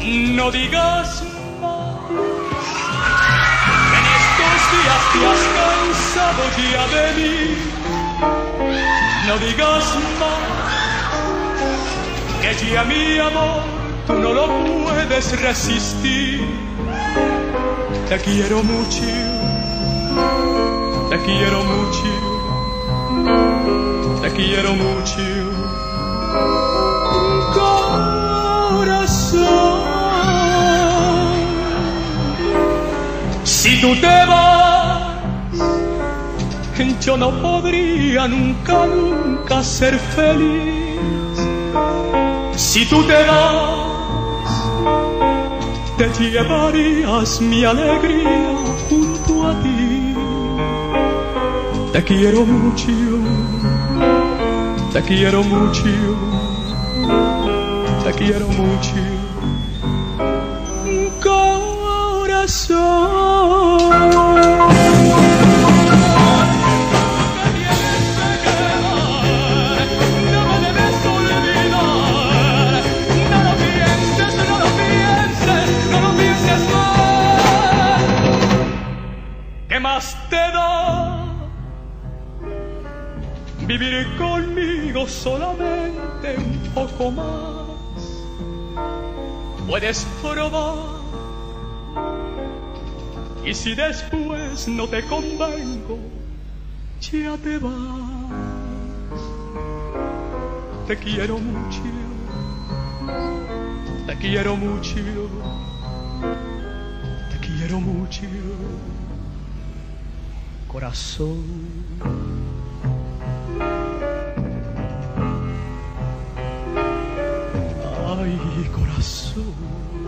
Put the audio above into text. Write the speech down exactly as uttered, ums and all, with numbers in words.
No digas más, en estos días te has cansado ya de mí. No digas más, que ya mi amor tú no lo puedes resistir. Te quiero mucho, te quiero mucho, te quiero mucho, corazón. Si tú te vas, yo no podría nunca, nunca ser feliz. Si tú te vas, te llevarías mi alegría junto a ti. Te quiero mucho, te quiero mucho, te quiero mucho, corazón. ¿Qué más te da vivir conmigo solamente un poco más? Puedes probar, y si después no te convengo, ya te vas. Te quiero mucho, te quiero mucho, te quiero mucho, corazón. Ay, corazón.